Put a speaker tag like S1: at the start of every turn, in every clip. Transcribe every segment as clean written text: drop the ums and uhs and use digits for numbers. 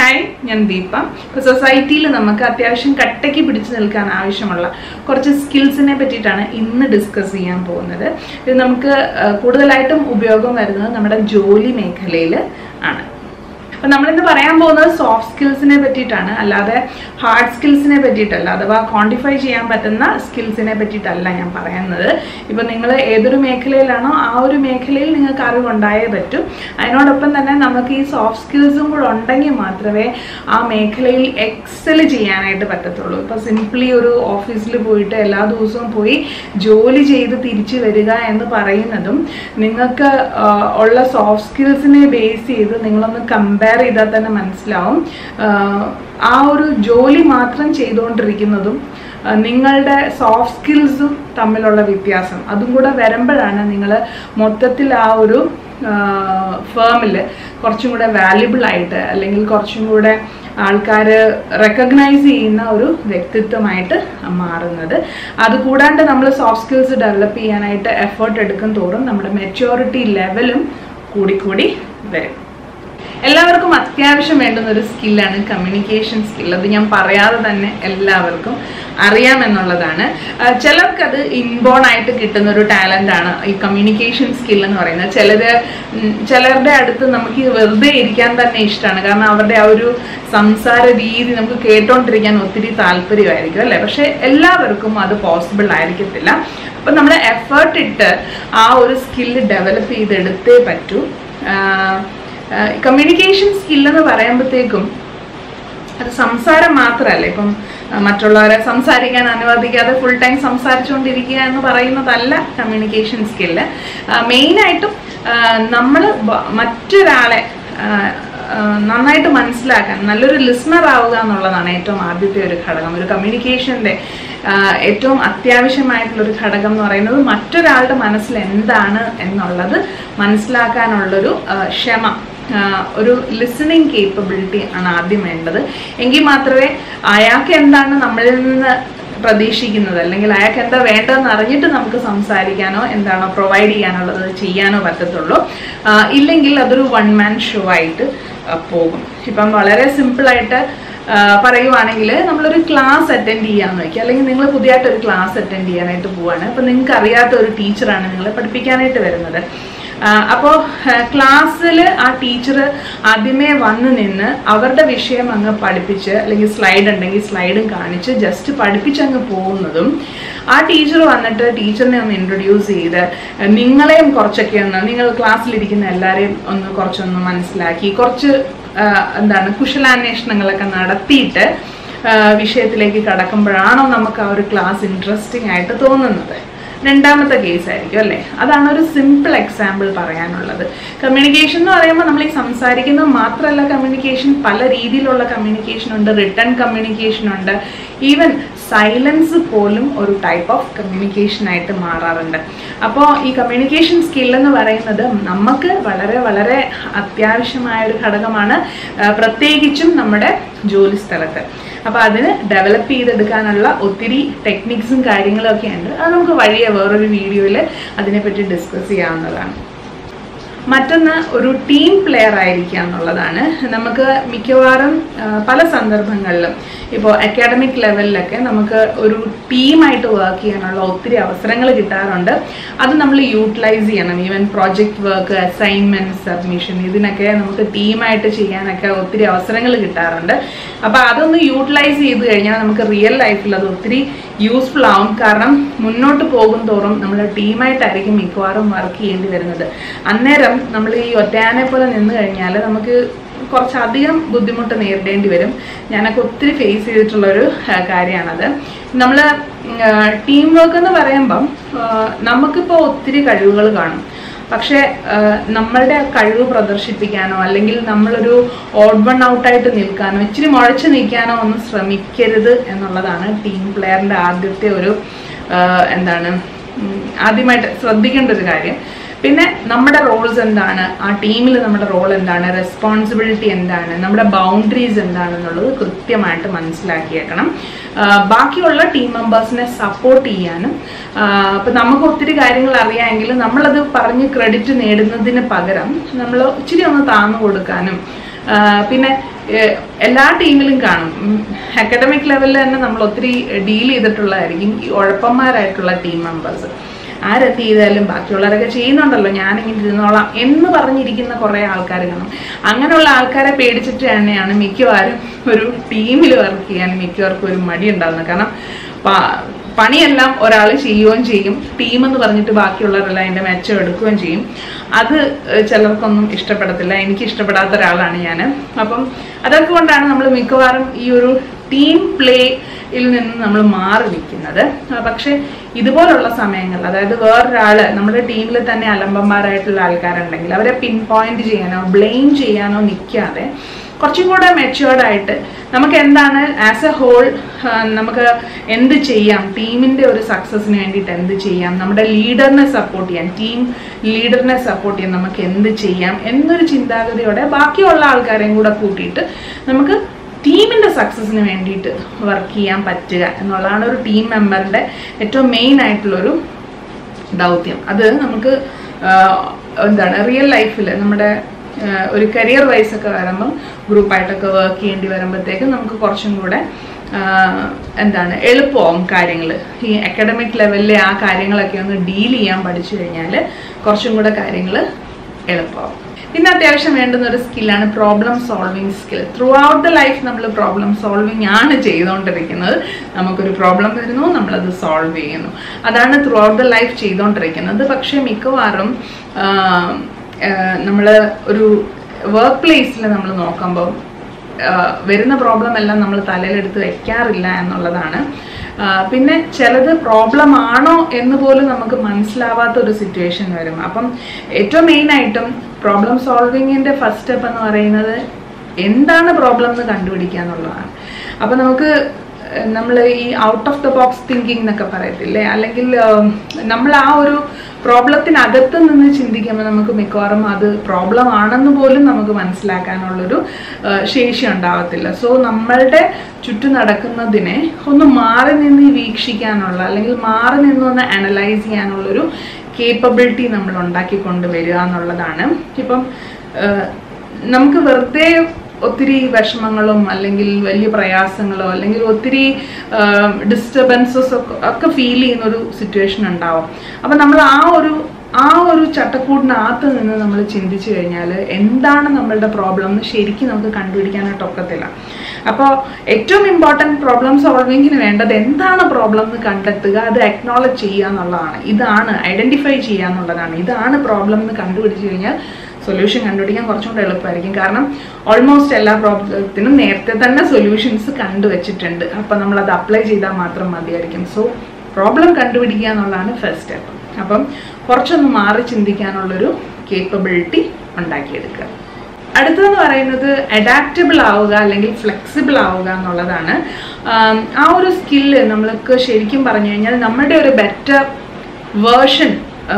S1: Hi, ഞാൻ ദീപ. ഇപ്പോൾ സൊസൈറ്റിയിൽ നമുക്ക് അത്യാവശ്യം കട്ടയ്ക്ക് പിടിച്ചു നിൽക്കാൻ ആവശ്യമുള്ള കുറച്ച് സ്കിൽസിനെ പറ്റിയിട്ടാണ് ഇന്ന് ഡിസ്കസ് ചെയ്യാൻ പോകുന്നത്. ഇത് നമുക്ക് കൂടുതലായിട്ടും ഉപയോഗം വരുന്നത് നമ്മുടെ ജോലി മേഖലയിൽ ആണ്. അപ്പം നമ്മളിന്ന് പറയാൻ പോകുന്നത് സോഫ്റ്റ് സ്കിൽസിനെ പറ്റിയിട്ടാണ്, അല്ലാതെ ഹാർഡ് സ്കിൽസിനെ പറ്റിയിട്ടല്ല, അഥവാ ക്വാണ്ടിഫൈ ചെയ്യാൻ പറ്റുന്ന സ്കിൽസിനെ പറ്റിയിട്ടല്ല ഞാൻ പറയുന്നത്. ഇപ്പം നിങ്ങൾ ഏതൊരു മേഖലയിലാണോ ആ ഒരു മേഖലയിൽ നിങ്ങൾക്ക് അറിവുണ്ടായേ പറ്റും. അതിനോടൊപ്പം തന്നെ നമുക്ക് ഈ സോഫ്റ്റ് സ്കിൽസും കൂടെ ഉണ്ടെങ്കിൽ മാത്രമേ ആ മേഖലയിൽ എക്സൽ ചെയ്യാനായിട്ട് പറ്റത്തുള്ളൂ. ഇപ്പോൾ സിംപ്ലി ഒരു ഓഫീസിൽ പോയിട്ട് എല്ലാ ദിവസവും പോയി ജോലി ചെയ്ത് തിരിച്ചു വരിക എന്ന് പറയുന്നതും നിങ്ങൾക്ക് ഉള്ള സോഫ്റ്റ് സ്കിൽസിനെ ബേസ് ചെയ്ത് നിങ്ങളൊന്ന് കമ്പയർ ചെയ്താൽ തന്നെ മനസ്സിലാവും. ആ ഒരു ജോലി മാത്രം ചെയ്തുകൊണ്ടിരിക്കുന്നതും നിങ്ങളുടെ സോഫ്റ്റ് സ്കിൽസും തമ്മിലുള്ള വ്യത്യാസം അതും കൂടെ വരുമ്പോഴാണ് നിങ്ങൾ മൊത്തത്തിൽ ആ ഒരു ഫേമിൽ കുറച്ചും കൂടെ വാല്യുബിൾ ആയിട്ട്, അല്ലെങ്കിൽ കുറച്ചും കൂടെ ആൾക്കാർ റെക്കഗ്നൈസ് ചെയ്യുന്ന ഒരു വ്യക്തിത്വമായിട്ട് മാറുന്നത്. അതുകൂടാണ്ട് നമ്മൾ സോഫ്റ്റ് സ്കിൽസ് ഡെവലപ്പ് ചെയ്യാനായിട്ട് എഫേർട്ട് എടുക്കും തോറും നമ്മുടെ മെച്യൂരിറ്റി ലെവലും കൂടിക്കൂടി വരും. എല്ലാവർക്കും അത്യാവശ്യം വേണ്ടുന്ന ഒരു സ്കില്ലാണ് കമ്മ്യൂണിക്കേഷൻ സ്കിൽ. അത് ഞാൻ പറയാതെ തന്നെ എല്ലാവർക്കും അറിയാമെന്നുള്ളതാണ്. ചിലർക്കത് ഇൻബോൺ ആയിട്ട് കിട്ടുന്ന ഒരു ടാലൻ്റ് ആണ് ഈ കമ്മ്യൂണിക്കേഷൻ സ്കിൽ എന്ന് പറയുന്നത്. ചിലരുടെ അടുത്ത് നമുക്ക് വെറുതെ ഇരിക്കാൻ തന്നെ ഇഷ്ടമാണ്, കാരണം അവരുടെ ആ ഒരു സംസാര രീതി നമുക്ക് കേട്ടോണ്ടിരിക്കാൻ ഒത്തിരി താല്പര്യമായിരിക്കും അല്ലേ. പക്ഷെ എല്ലാവർക്കും അത് പോസിബിൾ ആയിരിക്കത്തില്ല. അപ്പം നമ്മൾ എഫേർട്ട് ഇട്ട് ആ ഒരു സ്കില്ല് ഡെവലപ്പ് ചെയ്തെടുത്തേ പറ്റൂ. കമ്മ്യൂണിക്കേഷൻ സ്കില്ലെന്ന് പറയുമ്പോഴത്തേക്കും അത് സംസാരം മാത്രമല്ല. ഇപ്പം മറ്റുള്ളവരെ സംസാരിക്കാൻ അനുവദിക്കാതെ ഫുൾ ടൈം സംസാരിച്ചുകൊണ്ടിരിക്കുക എന്ന് പറയുന്നതല്ല കമ്മ്യൂണിക്കേഷൻ സ്കില്ല്. മെയിനായിട്ടും നമ്മൾ മറ്റൊരാളെ നന്നായിട്ട് മനസ്സിലാക്കാൻ നല്ലൊരു ലിസണർ ആവുക എന്നുള്ളതാണ് ഏറ്റവും ആദ്യത്തെ ഒരു ഘടകം. ഒരു കമ്മ്യൂണിക്കേഷൻ്റെ ഏറ്റവും അത്യാവശ്യമായിട്ടുള്ളൊരു ഘടകം എന്ന് പറയുന്നത് മറ്റൊരാളുടെ മനസ്സിൽ എന്താണ് എന്നുള്ളത് മനസ്സിലാക്കാനുള്ളൊരു ക്ഷമ, ഒരു ലിസണിങ് കേപ്പബിലിറ്റി ആണ് ആദ്യം വേണ്ടത്. എങ്കിൽ മാത്രമേ അയാൾക്ക് എന്താണ് നമ്മളിൽ നിന്ന് പ്രതീക്ഷിക്കുന്നത്, അല്ലെങ്കിൽ അയാൾക്ക് എന്താ വേണ്ടതെന്ന് അറിഞ്ഞിട്ട് നമുക്ക് സംസാരിക്കാനോ എന്താണോ പ്രൊവൈഡ് ചെയ്യാനുള്ളത് ചെയ്യാനോ പറ്റത്തുള്ളൂ. ഇല്ലെങ്കിൽ അതൊരു വൺ മാൻ ഷോ ആയിട്ട് പോകും. ഇപ്പം വളരെ സിമ്പിളായിട്ട് പറയുവാണെങ്കിൽ നമ്മളൊരു ക്ലാസ് അറ്റൻഡ് ചെയ്യാമെന്ന് വയ്ക്കുക, അല്ലെങ്കിൽ നിങ്ങൾ പുതിയതായിട്ടൊരു ക്ലാസ് അറ്റൻഡ് ചെയ്യാനായിട്ട് പോവാണ്. അപ്പം നിങ്ങൾക്ക് അറിയാത്ത ഒരു ടീച്ചറാണ് നിങ്ങളെ പഠിപ്പിക്കാനായിട്ട് വരുന്നത്. അപ്പോൾ ക്ലാസ്സിൽ ആ ടീച്ചർ ആദ്യമേ വന്ന് നിന്ന് അവരുടെ വിഷയം അങ്ങ് പഠിപ്പിച്ച്, അല്ലെങ്കിൽ സ്ലൈഡ് ഉണ്ടെങ്കിൽ സ്ലൈഡും കാണിച്ച് ജസ്റ്റ് പഠിപ്പിച്ചങ്ങ് പോകുന്നതും, ആ ടീച്ചർ വന്നിട്ട് ടീച്ചറിനെ ഒന്ന് ഇൻട്രൊഡ്യൂസ് ചെയ്ത് നിങ്ങളെയും കുറച്ചൊക്കെ ഒന്ന്, നിങ്ങൾ ക്ലാസ്സിലിരിക്കുന്ന എല്ലാവരെയും ഒന്ന് കുറച്ചൊന്ന് മനസ്സിലാക്കി, കുറച്ച് കുശലാന്വേഷണങ്ങളൊക്കെ നടത്തിയിട്ട് വിഷയത്തിലേക്ക് കടക്കുമ്പോഴാണോ നമുക്ക് ആ ഒരു ക്ലാസ് ഇൻട്രസ്റ്റിംഗ് ആയിട്ട് തോന്നുന്നത്. രണ്ടാമത്തെ കേസായിരിക്കും അല്ലേ. അതാണ് ഒരു സിമ്പിൾ എക്സാമ്പിൾ പറയാനുള്ളത്. കമ്മ്യൂണിക്കേഷൻ എന്ന് പറയുമ്പോൾ നമ്മൾ ഈ സംസാരിക്കുന്നത് മാത്രമല്ല കമ്മ്യൂണിക്കേഷൻ, പല രീതിയിലുള്ള കമ്മ്യൂണിക്കേഷൻ ഉണ്ട്. റിട്ടൺ കമ്മ്യൂണിക്കേഷൻ ഉണ്ട്. ഈവൻ സൈലൻസ് പോലും ഒരു ടൈപ്പ് ഓഫ് കമ്മ്യൂണിക്കേഷൻ ആയിട്ട് മാറാറുണ്ട്. അപ്പോൾ ഈ കമ്മ്യൂണിക്കേഷൻ സ്കിൽ എന്ന് പറയുന്നത് നമുക്ക് വളരെ വളരെ അത്യാവശ്യമായ ഒരു ഘടകമാണ്, പ്രത്യേകിച്ചും നമ്മുടെ ജോലി സ്ഥലത്ത്. അപ്പോൾ അതിന് ഡെവലപ്പ് ചെയ്തെടുക്കാനുള്ള ഒത്തിരി ടെക്നിക്സും കാര്യങ്ങളും ഒക്കെ ഉണ്ട്. അത് നമുക്ക് വഴിയെ വേറൊരു വീഡിയോയിൽ അതിനെപ്പറ്റി ഡിസ്കസ് ചെയ്യാവുന്നതാണ്. മറ്റൊന്ന് ഒരു ടീം പ്ലെയർ ആയിരിക്കുക എന്നുള്ളതാണ്. നമുക്ക് മിക്കവാറും പല സന്ദർഭങ്ങളിലും ഇപ്പോൾ അക്കാഡമിക് ലെവലിലൊക്കെ നമുക്ക് ഒരു ടീമായിട്ട് വർക്ക് ചെയ്യാനുള്ള ഒത്തിരി അവസരങ്ങൾ കിട്ടാറുണ്ട്. അത് നമ്മൾ യൂട്ടിലൈസ് ചെയ്യണം. Even project work, assignment, submission, ഇതിനൊക്കെ നമുക്ക് ടീമായിട്ട് ചെയ്യാനൊക്കെ ഒത്തിരി അവസരങ്ങൾ കിട്ടാറുണ്ട്. അപ്പോൾ അതൊന്ന് യൂട്ടിലൈസ് ചെയ്ത് കഴിഞ്ഞാൽ നമുക്ക് റിയൽ ലൈഫിൽ അത് ഒത്തിരി യൂസ്ഫുൾ ആവും. കാരണം മുന്നോട്ട് പോകും തോറും നമ്മൾ ടീമായിട്ടായിരിക്കും മിക്കവാറും വർക്ക് ചെയ്യേണ്ടി വരുന്നത്. അന്നേരം നമ്മൾ ഈ ഒറ്റയാനെ പോലെ നിന്ന് കഴിഞ്ഞാൽ നമുക്ക് കുറച്ചധികം ബുദ്ധിമുട്ട് നേരിടേണ്ടി വരും. ഞാനൊക്കെ ഒത്തിരി ഫേസ് ചെയ്തിട്ടുള്ളൊരു കാര്യമാണത്. നമ്മൾ ടീം വർക്ക് എന്ന് പറയുമ്പം നമുക്കിപ്പോൾ ഒത്തിരി കഴിവുകൾ കാണും. പക്ഷേ നമ്മളുടെ കഴിവ് പ്രദർശിപ്പിക്കാനോ, അല്ലെങ്കിൽ നമ്മളൊരു ഓഡ് വൺ ഔട്ടായിട്ട് നിൽക്കാനോ, ഇച്ചിരി മുഴച്ച് നിൽക്കാനോ ഒന്നും ശ്രമിക്കരുത് എന്നുള്ളതാണ് ടീം പ്ലെയറിൻ്റെ ആദ്യത്തെ ഒരു ആദ്യമായിട്ട് ശ്രദ്ധിക്കേണ്ട ഒരു കാര്യം. പിന്നെ നമ്മുടെ റോൾസ് എന്താണ്, ആ ടീമിൽ നമ്മുടെ റോൾ എന്താണ്, റെസ്പോൺസിബിലിറ്റി എന്താണ്, നമ്മുടെ ബൗണ്ടറീസ് എന്താണെന്നുള്ളത് കൃത്യമായിട്ട് മനസ്സിലാക്കിയേക്കണം. ബാക്കിയുള്ള ടീം മെമ്പേഴ്സിനെ സപ്പോർട്ട് ചെയ്യാനും, ഇപ്പം നമുക്ക് ഒത്തിരി കാര്യങ്ങൾ അറിയാമെങ്കിൽ നമ്മളത് പറഞ്ഞ് ക്രെഡിറ്റ് നേടുന്നതിന് പകരം നമ്മൾ ഇച്ചിരി ഒന്ന് താന്നു കൊടുക്കാനും, പിന്നെ എല്ലാ ടീമിലും കാണും. അക്കാഡമിക് ലെവലിൽ തന്നെ നമ്മൾ ഒത്തിരി ഡീൽ ചെയ്തിട്ടുള്ളതായിരിക്കും ഈ ഉഴപ്പന്മാരായിട്ടുള്ള ടീം മെമ്പേഴ്സ്. ആരെത്തി ചെയ്താലും ബാക്കിയുള്ളവരൊക്കെ ചെയ്യുന്നുണ്ടല്ലോ, ഞാനിങ്ങനെ ഇരുന്നോളാം എന്ന് പറഞ്ഞിരിക്കുന്ന കുറേ ആൾക്കാർ കാണും. അങ്ങനെയുള്ള ആൾക്കാരെ പേടിച്ചിട്ട് തന്നെയാണ് മിക്കവാറും ഒരു ടീമിൽ വർക്ക് ചെയ്യാൻ മിക്കവർക്കും ഒരു മടി ഉണ്ടാകുന്നത്. കാരണം പണിയെല്ലാം ഒരാൾ ചെയ്യുകയും ചെയ്യും, ടീം എന്ന് പറഞ്ഞിട്ട് ബാക്കിയുള്ളവരെല്ലാം അതിൻ്റെ മെച്ചം എടുക്കുകയും ചെയ്യും. അത് ചിലർക്കൊന്നും ഇഷ്ടപ്പെടത്തില്ല. എനിക്ക് ഇഷ്ടപ്പെടാത്ത ഒരാളാണ് ഞാൻ. അപ്പം അതൊക്കെ കൊണ്ടാണ് നമ്മൾ മിക്കവാറും ഈ ഒരു ടീം പ്ലേയിൽ നിന്ന് നമ്മൾ മാറി നിൽക്കുന്നത്. പക്ഷെ ഇതുപോലുള്ള സമയങ്ങൾ, അതായത് വേറൊരാൾ നമ്മുടെ ടീമിൽ തന്നെ അലമ്പന്മാരായിട്ടുള്ള ആൾക്കാരുണ്ടെങ്കിൽ അവരെ പിൻ പോയിന്റ് ചെയ്യാനോ ബ്ലെയിം ചെയ്യാനോ നിൽക്കാതെ കുറച്ചും കൂടെ മെച്യൂർഡായിട്ട് നമുക്ക് എന്താണ് ആസ് എ ഹോൾ നമുക്ക് എന്ത് ചെയ്യാം, ടീമിൻ്റെ ഒരു സക്സസിന് വേണ്ടിയിട്ട് എന്ത് ചെയ്യാം, നമ്മുടെ ലീഡറിനെ സപ്പോർട്ട് ചെയ്യാൻ, ടീം ലീഡറിനെ സപ്പോർട്ട് ചെയ്യാൻ നമുക്ക് എന്ത് ചെയ്യാം എന്നൊരു ചിന്താഗതിയോടെ ബാക്കിയുള്ള ആൾക്കാരെയും കൂടെ കൂട്ടിയിട്ട് നമുക്ക് ടീമിൻ്റെ സക്സസിന് വേണ്ടിയിട്ട് വർക്ക് ചെയ്യാൻ പറ്റുക എന്നുള്ളതാണ് ഒരു ടീം മെമ്പറിൻ്റെ ഏറ്റവും മെയിൻ ആയിട്ടുള്ളൊരു ദൗത്യം. അത് നമുക്ക് റിയൽ ലൈഫിൽ നമ്മുടെ ഒരു കരിയർ വൈസ് ഒക്കെ വരുമ്പം ഗ്രൂപ്പായിട്ടൊക്കെ വർക്ക് ചെയ്യേണ്ടി വരുമ്പോഴത്തേക്കും നമുക്ക് കുറച്ചും കൂടെ എളുപ്പമാവും കാര്യങ്ങൾ. ഈ അക്കാഡമിക് ലെവലിലെ ആ കാര്യങ്ങളൊക്കെ ഒന്ന് ഡീൽ ചെയ്യാൻ പഠിച്ചു കഴിഞ്ഞാൽ കുറച്ചും കൂടെ കാര്യങ്ങൾ എളുപ്പമാവും. പിന്നെ അത്യാവശ്യം വേണ്ടുന്ന ഒരു സ്കില്ലാണ് problem solving skill. Throughout the life നമ്മൾ പ്രോബ്ലം സോൾവിങ് ആണ് ചെയ്തുകൊണ്ടിരിക്കുന്നത്. നമുക്കൊരു പ്രോബ്ലം വരുന്നു, നമ്മളത് സോൾവ് ചെയ്യുന്നു, അതാണ് ത്രൂ ഔട്ട് ദ ലൈഫ് ചെയ്തുകൊണ്ടിരിക്കുന്നത്. പക്ഷേ മിക്കവാറും നമ്മൾ ഒരു വർക്ക് പ്ലേസിൽ നമ്മൾ നോക്കുമ്പോൾ വരുന്ന പ്രോബ്ലം എല്ലാം നമ്മൾ തലയിലെടുത്ത് വെക്കാറില്ല എന്നുള്ളതാണ്. പിന്നെ ചിലത് പ്രോബ്ലം ആണോ എന്ന് പോലും നമുക്ക് മനസ്സിലാവാത്ത ഒരു സിറ്റുവേഷൻ വരും. അപ്പം ഏറ്റവും മെയിനായിട്ടും പ്രോബ്ലം സോൾവിങ്ങിൻ്റെ ഫസ്റ്റ് സ്റ്റെപ്പ് എന്ന് പറയുന്നത് എന്താണ് പ്രോബ്ലം എന്ന് കണ്ടുപിടിക്കുക എന്നുള്ളതാണ്. അപ്പം നമുക്ക് നമ്മൾ ഈ out of the box thinking എന്നൊക്കെ പറയത്തില്ലേ, അല്ലെങ്കിൽ നമ്മൾ ആ ഒരു പ്രോബ്ലത്തിനകത്ത് നിന്ന് ചിന്തിക്കുമ്പോൾ നമുക്ക് മിക്കവാറും അത് പ്രോബ്ലം ആണെന്ന് പോലും നമുക്ക് മനസ്സിലാക്കാനുള്ളൊരു ശേഷി ഉണ്ടാവത്തില്ല. സോ നമ്മളുടെ ചുറ്റും നടക്കുന്നതിനെ ഒന്ന് മാറി നിന്ന് വീക്ഷിക്കാനുള്ള, അല്ലെങ്കിൽ മാറി നിന്നൊന്ന് അനലൈസ് ചെയ്യാനുള്ളൊരു കേപ്പബിലിറ്റി നമ്മൾ ഉണ്ടാക്കിക്കൊണ്ട് വരിക എന്നുള്ളതാണ്. ഇപ്പം നമുക്ക് വെറുതെ ഒത്തിരി വിഷമങ്ങളും അല്ലെങ്കിൽ വലിയ പ്രയാസങ്ങളോ അല്ലെങ്കിൽ ഒത്തിരി ഡിസ്റ്റർബൻസസ് ഒക്കെ ഫീൽ ചെയ്യുന്നൊരു സിറ്റുവേഷൻ ഉണ്ടാവും. അപ്പം നമ്മൾ ആ ഒരു ചട്ടക്കൂടിനകത്ത് നിന്ന് നമ്മൾ ചിന്തിച്ചു കഴിഞ്ഞാൽ എന്താണ് നമ്മളുടെ പ്രോബ്ലം എന്ന് ശരിക്കും നമുക്ക് കണ്ടുപിടിക്കാനായിട്ട് ഒക്കത്തില്ല. അപ്പോൾ ഏറ്റവും ഇമ്പോർട്ടൻറ്റ് പ്രോബ്ലം സോൾവിങ്ങിന് വേണ്ടത് എന്താണ് പ്രോബ്ലം എന്ന് കണ്ടെത്തുക, അത് അക്നോളജ് ചെയ്യുക എന്നുള്ളതാണ്. ഇതാണ് ഐഡൻറ്റിഫൈ ചെയ്യുക എന്നുള്ളതാണ്. ഇതാണ് പ്രോബ്ലം എന്ന് കണ്ടുപിടിച്ച് കഴിഞ്ഞാൽ സൊല്യൂഷൻ കണ്ടുപിടിക്കാൻ കുറച്ചും കൂടെ എളുപ്പമായിരിക്കും. കാരണം ഓൾമോസ്റ്റ് എല്ലാ പ്രോബ്ലത്തിനും നേരത്തെ തന്നെ സൊല്യൂഷൻസ് കണ്ടുവച്ചിട്ടുണ്ട്. അപ്പം നമ്മളത് അപ്ലൈ ചെയ്താൽ മാത്രം മതിയായിരിക്കും. സോ പ്രോബ്ലം കണ്ടുപിടിക്കുക എന്നുള്ളതാണ് ഫസ്റ്റ് സ്റ്റെപ്പ്. അപ്പം കുറച്ചൊന്ന് മാറി ചിന്തിക്കാനുള്ളൊരു കേപ്പബിലിറ്റി ഉണ്ടാക്കിയെടുക്കുക. അടുത്തതെന്ന് പറയുന്നത് അഡാപ്റ്റബിൾ ആവുക അല്ലെങ്കിൽ ഫ്ലെക്സിബിൾ ആവുക എന്നുള്ളതാണ്. ആ ഒരു സ്കില്ല് നമ്മൾക്ക് ശരിക്കും പറഞ്ഞു കഴിഞ്ഞാൽ നമ്മുടെ ഒരു ബെറ്റർ വേർഷൻ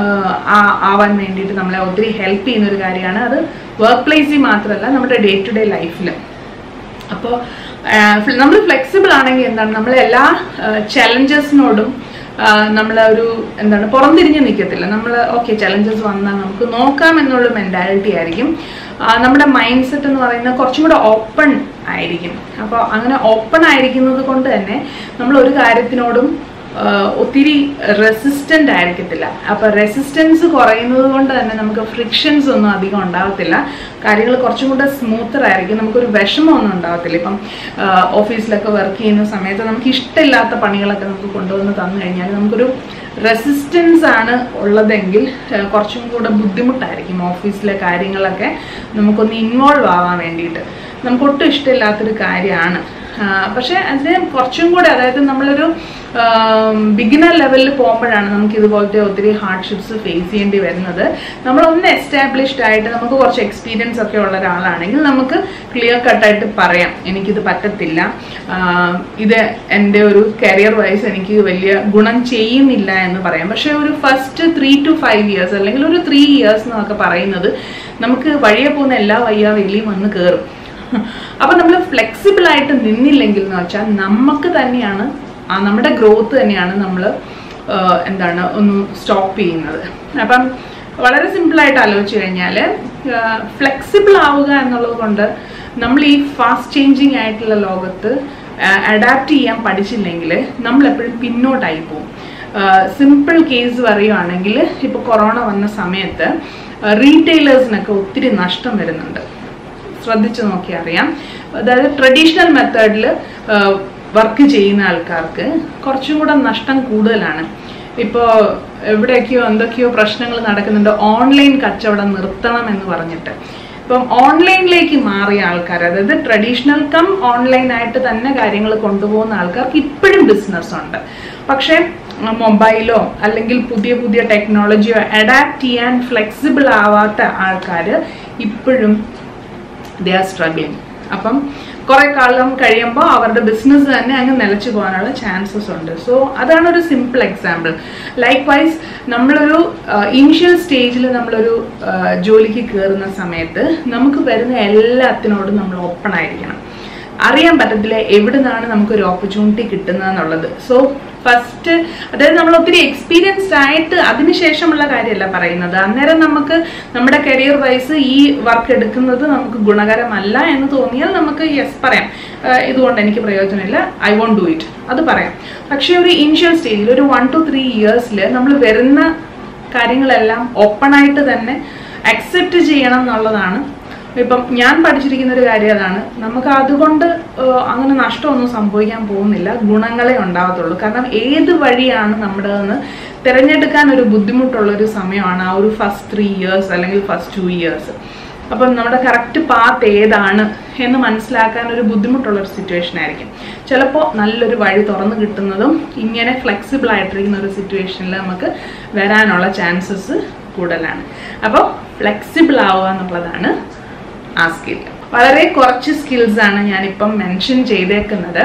S1: ആവാൻ വേണ്ടിയിട്ട് നമ്മളെ ഒത്തിരി ഹെൽപ്പ് ചെയ്യുന്നൊരു കാര്യമാണ്. അത് വർക്ക് പ്ലേസിൽ മാത്രമല്ല നമ്മുടെ ഡേ ടു ഡേ ലൈഫിലും. അപ്പോൾ നമ്മൾ ഫ്ലെക്സിബിൾ ആണെങ്കിൽ എന്താണ്, നമ്മളെല്ലാ ചലഞ്ചസിനോടും നമ്മളൊരു പുറംതിരിഞ്ഞ് നിൽക്കത്തില്ല. നമ്മൾ ഓക്കെ ചലഞ്ചസ് വന്നാൽ നമുക്ക് നോക്കാം എന്നുള്ള മെൻറ്റാലിറ്റി ആയിരിക്കും. നമ്മുടെ മൈൻഡ് സെറ്റ് എന്ന് പറയുന്നത് കുറച്ചും കൂടെ ഓപ്പൺ ആയിരിക്കും. അപ്പോൾ അങ്ങനെ ഓപ്പൺ ആയിരിക്കുന്നത് കൊണ്ട് തന്നെ നമ്മൾ ഒരു കാര്യത്തിനോടും ഒത്തിരി റെസിസ്റ്റൻ്റ് ആയിരിക്കത്തില്ല. അപ്പോൾ റെസിസ്റ്റൻസ് കുറയുന്നത് കൊണ്ട് തന്നെ നമുക്ക് ഫ്രിക്ഷൻസ് ഒന്നും അധികം ഉണ്ടാകത്തില്ല. കാര്യങ്ങൾ കുറച്ചും കൂടെ സ്മൂത്തർ ആയിരിക്കും. നമുക്കൊരു വിഷമമൊന്നും ഉണ്ടാകത്തില്ല. ഇപ്പം ഓഫീസിലൊക്കെ വർക്ക് ചെയ്യുന്ന സമയത്ത് നമുക്ക് ഇഷ്ടമില്ലാത്ത പണികളൊക്കെ നമുക്ക് കൊണ്ടുവന്ന് തന്നു കഴിഞ്ഞാൽ നമുക്കൊരു റെസിസ്റ്റൻസ് ആണ് ഉള്ളതെങ്കിൽ കുറച്ചും കൂടെ ബുദ്ധിമുട്ടായിരിക്കും ഓഫീസിലെ കാര്യങ്ങളൊക്കെ നമുക്കൊന്ന് ഇൻവോൾവ് ആവാൻ വേണ്ടിയിട്ട്. നമുക്കൊട്ടും ഇഷ്ടമില്ലാത്തൊരു കാര്യമാണ്. പക്ഷെ അതിന് കുറച്ചും കൂടെ, അതായത് നമ്മളൊരു ബിഗിനർ ലെവലിൽ പോകുമ്പോഴാണ് നമുക്ക് ഇതുപോലത്തെ ഒത്തിരി ഹാർഡ്ഷിപ്സ് ഫേസ് ചെയ്യേണ്ടി വരുന്നത്. നമ്മളൊന്ന് എസ്റ്റാബ്ലിഷ്ഡ് ആയിട്ട് നമുക്ക് കുറച്ച് എക്സ്പീരിയൻസ് ഒക്കെ ഉള്ള ഒരാളാണെങ്കിൽ നമുക്ക് ക്ലിയർ കട്ടായിട്ട് പറയാം എനിക്കിത് പറ്റത്തില്ല, ഇത് എൻ്റെ ഒരു കരിയർ വൈസ് എനിക്ക് വലിയ ഗുണം ചെയ്യുന്നില്ല എന്ന് പറയാം. പക്ഷെ ഒരു ഫസ്റ്റ് 3 to 5 years അല്ലെങ്കിൽ ഒരു 3 years എന്നൊക്കെ പറയുന്നത് നമുക്ക് വഴിയെ പോകുന്ന എല്ലാ വയ്യാവെളിയും വന്ന് കയറും. അപ്പം നമ്മൾ ഫ്ലെക്സിബിൾ ആയിട്ട് നിന്നില്ലെങ്കിൽ എന്ന് വെച്ചാൽ നമുക്ക് തന്നെയാണ് നമ്മുടെ ഗ്രോത്ത് തന്നെയാണ് നമ്മൾ ഒന്ന് സ്റ്റോപ്പ് ചെയ്യുന്നത്. അപ്പം വളരെ സിമ്പിളായിട്ട് ആലോചിച്ച് കഴിഞ്ഞാൽ ഫ്ലെക്സിബിൾ ആവുക എന്നുള്ളത് കൊണ്ട് നമ്മൾ ഈ ഫാസ്റ്റ് ചേഞ്ചിങ് ആയിട്ടുള്ള ലോകത്ത് അഡാപ്റ്റ് ചെയ്യാൻ പഠിച്ചില്ലെങ്കിൽ നമ്മളെപ്പോഴും പിന്നോട്ടായി പോകും. സിമ്പിൾ കേസ് പറയുവാണെങ്കിൽ ഇപ്പോൾ കൊറോണ വന്ന സമയത്ത് റീറ്റെയിലേഴ്സിനൊക്കെ ഒത്തിരി നഷ്ടം വരുന്നുണ്ട്. ശ്രദ്ധിച്ചു നോക്കി അറിയാം. അതായത് ട്രഡീഷണൽ മെത്തേഡിൽ വർക്ക് ചെയ്യുന്ന ആൾക്കാർക്ക് കുറച്ചും കൂടെ നഷ്ടം കൂടുതലാണ്. ഇപ്പോൾ എവിടെയൊക്കെയോ എന്തൊക്കെയോ പ്രശ്നങ്ങൾ നടക്കുന്നുണ്ട്, ഓൺലൈൻ കച്ചവടം നിർത്തണം എന്ന് പറഞ്ഞിട്ട്. ഇപ്പം ഓൺലൈനിലേക്ക് മാറിയ ആൾക്കാർ, അതായത് ട്രഡീഷണൽ കം ഓൺലൈനായിട്ട് തന്നെ കാര്യങ്ങൾ കൊണ്ടുപോകുന്ന ആൾക്കാർക്ക് ഇപ്പോഴും ബിസിനസ് ഉണ്ട്. പക്ഷേ മൊബൈലോ അല്ലെങ്കിൽ പുതിയ പുതിയ ടെക്നോളജിയോ അഡാപ്റ്റ് ചെയ്യാൻ ഫ്ലെക്സിബിൾ ആവാത്ത ആൾക്കാർ ഇപ്പോഴും ദേ ആർ സ്ട്രഗ്ലിങ്. അപ്പം കുറെ കാലം കഴിയുമ്പോൾ അവരുടെ ബിസിനസ് തന്നെ അങ്ങ് നിലച്ചു പോകാനുള്ള ചാൻസസ് ഉണ്ട്. സോ അതാണ് ഒരു സിമ്പിൾ എക്സാമ്പിൾ. ലൈക്ക് വൈസ് നമ്മളൊരു ഇനിഷ്യൽ സ്റ്റേജിൽ നമ്മളൊരു ജോലിക്ക് കയറുന്ന സമയത്ത് നമുക്ക് വരുന്ന എല്ലാത്തിനോടും നമ്മൾ ഓപ്പൺ ആയിരിക്കണം. അറിയാൻ പറ്റത്തില്ല എവിടെ നിന്നാണ് നമുക്കൊരു ഓപ്പർച്യൂണിറ്റി കിട്ടുന്നതെന്നുള്ളത്. സോ ഫസ്റ്റ്, അതായത് നമ്മൾ ഒത്തിരി എക്സ്പീരിയൻസ്ഡ് ആയിട്ട് അതിനുശേഷമുള്ള കാര്യമല്ല പറയുന്നത്. അന്നേരം നമുക്ക് നമ്മുടെ കരിയർ വൈസ് ഈ വർക്ക് എടുക്കുന്നത് നമുക്ക് ഗുണകരമല്ല എന്ന് തോന്നിയാൽ നമുക്ക് യെസ് പറയാം, ഇതുകൊണ്ട് എനിക്ക് പ്രയോജനമില്ല, ഐ വോണ്ട് ഡു ഇറ്റ്, അത് പറയാം. പക്ഷേ ഒരു ഇനിഷ്യൽ സ്റ്റേജിൽ ഒരു 1 to 3 ഇയേഴ്സിൽ നമ്മൾ വരുന്ന കാര്യങ്ങളെല്ലാം ഓപ്പൺ ആയിട്ട് തന്നെ അക്സെപ്റ്റ് ചെയ്യണം എന്നുള്ളതാണ്. ഇപ്പം ഞാൻ പഠിച്ചിരിക്കുന്ന ഒരു കാര്യം അതാണ്. നമുക്ക് അതുകൊണ്ട് അങ്ങനെ നഷ്ടമൊന്നും സംഭവിക്കാൻ പോകുന്നില്ല, ഗുണങ്ങളെ ഉണ്ടാകത്തുള്ളൂ. കാരണം ഏത് വഴിയാണ് നമ്മുടേതെന്ന് തിരഞ്ഞെടുക്കാൻ ഒരു ബുദ്ധിമുട്ടുള്ളൊരു സമയമാണ് ആ ഒരു ഫസ്റ്റ് 3 ഇയേഴ്സ് അല്ലെങ്കിൽ ഫസ്റ്റ് 2 ഇയേഴ്സ്. അപ്പം നമ്മുടെ കറക്റ്റ് പാത്ത് ഏതാണ് എന്ന് മനസ്സിലാക്കാൻ ഒരു ബുദ്ധിമുട്ടുള്ളൊരു സിറ്റുവേഷൻ ആയിരിക്കും. ചിലപ്പോൾ നല്ലൊരു വഴി തുറന്നു കിട്ടുന്നതും ഇങ്ങനെ ഫ്ലെക്സിബിൾ ആയിട്ടിരിക്കുന്ന ഒരു സിറ്റുവേഷനിൽ നമുക്ക് വരാനുള്ള ചാൻസസ് കൂടുതലാണ്. അപ്പോൾ ഫ്ലെക്സിബിൾ ആവുക എന്നുള്ളതാണ് ആ സ്കിൽ. വളരെ കുറച്ച് സ്കിൽസാണ് ഞാനിപ്പം മെൻഷൻ ചെയ്തേക്കുന്നത്.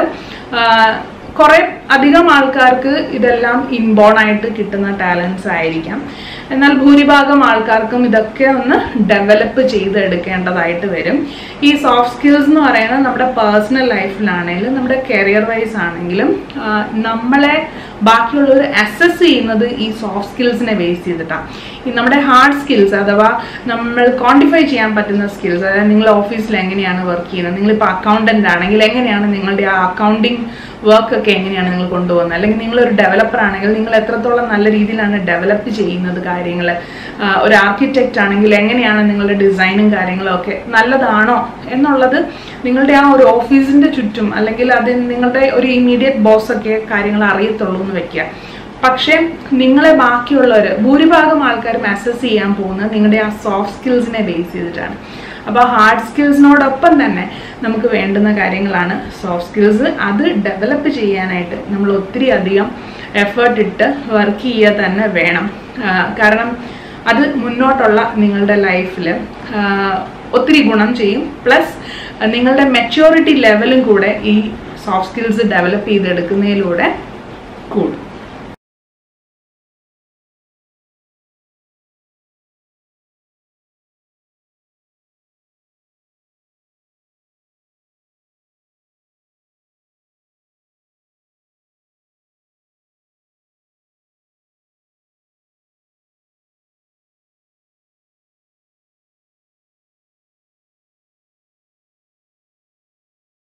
S1: കുറെ അധികം ആൾക്കാർക്ക് ഇതെല്ലാം ഇൻബോൺ ആയിട്ട് കിട്ടുന്ന ടാലൻസ് ആയിരിക്കാം. എന്നാൽ ഭൂരിഭാഗം ആൾക്കാർക്കും ഇതൊക്കെ ഒന്ന് ഡെവലപ്പ് ചെയ്തെടുക്കേണ്ടതായിട്ട് വരും. ഈ സോഫ്റ്റ് സ്കിൽസ് എന്ന് പറയുന്നത് നമ്മുടെ പേഴ്സണൽ ലൈഫിലാണെങ്കിലും നമ്മുടെ കരിയർ വൈസ് ആണെങ്കിലും നമ്മളെ ബാക്കിയുള്ളവർ അസസ് ചെയ്യുന്നത് ഈ സോഫ്റ്റ് സ്കിൽസിനെ ബേസ് ചെയ്തിട്ടാണ്. ഈ നമ്മുടെ ഹാർഡ് സ്കിൽസ് അഥവാ നമ്മൾ ക്വാണ്ടിഫൈ ചെയ്യാൻ പറ്റുന്ന സ്കിൽസ്, അതായത് നിങ്ങൾ ഓഫീസിൽ എങ്ങനെയാണ് വർക്ക് ചെയ്യുന്നത്, നിങ്ങളിപ്പോൾ അക്കൗണ്ടന്റ് ആണെങ്കിൽ എങ്ങനെയാണ് നിങ്ങളുടെ ആ അക്കൗണ്ടിങ് വർക്കൊക്കെ എങ്ങനെയാണ് നിങ്ങൾ കൊണ്ടുപോകുന്നത്, അല്ലെങ്കിൽ നിങ്ങളൊരു ഡെവലപ്പർ ആണെങ്കിൽ നിങ്ങൾ എത്രത്തോളം നല്ല രീതിയിലാണ് ഡെവലപ്പ് ചെയ്യുന്നത് കാര്യങ്ങൾ, ഒരു ആർക്കിടെക്റ്റ് ആണെങ്കിൽ എങ്ങനെയാണ് നിങ്ങളുടെ ഡിസൈനും കാര്യങ്ങളും ഒക്കെ നല്ലതാണോ എന്നുള്ളത് നിങ്ങളുടെ ആ ഒരു ഓഫീസിന്റെ ചുറ്റും അല്ലെങ്കിൽ അത് നിങ്ങളുടെ ഒരു ഇമ്മീഡിയറ്റ് ബോസൊക്കെ കാര്യങ്ങൾ അറിയത്തുള്ളൂ എന്ന് വെക്കുക. പക്ഷെ നിങ്ങളെ ബാക്കിയുള്ളവർ ഭൂരിഭാഗം ആൾക്കാരും അസസ് ചെയ്യാൻ പോകുന്നത് നിങ്ങളുടെ ആ സോഫ്റ്റ് സ്കിൽസിനെ ബേസ് ചെയ്തിട്ടാണ്. അപ്പോൾ ഹാർഡ് സ്കിൽസിനോടൊപ്പം തന്നെ നമുക്ക് വേണ്ടുന്ന കാര്യങ്ങളാണ് സോഫ്റ്റ് സ്കിൽസ്. അത് ഡെവലപ്പ് ചെയ്യാനായിട്ട് നമ്മൾ ഒത്തിരി അധികം എഫേർട്ട് ഇട്ട് വർക്ക് ചെയ്യുക തന്നെ വേണം. കാരണം അത് മുന്നോട്ടുള്ള നിങ്ങളുടെ ലൈഫിൽ ഒത്തിരി ഗുണം ചെയ്യും. പ്ലസ് നിങ്ങളുടെ മെച്യൂരിറ്റി ലെവലും കൂടെ ഈ സോഫ്റ്റ് സ്കിൽസ് ഡെവലപ്പ് ചെയ്തെടുക്കുന്നതിലൂടെ കൂടും.